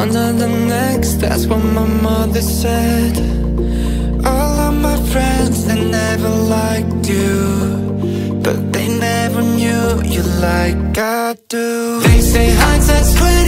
on to the next, that's what my mother said. All of my friends, they never liked you, but they never knew you like I do. They say hindsight's 20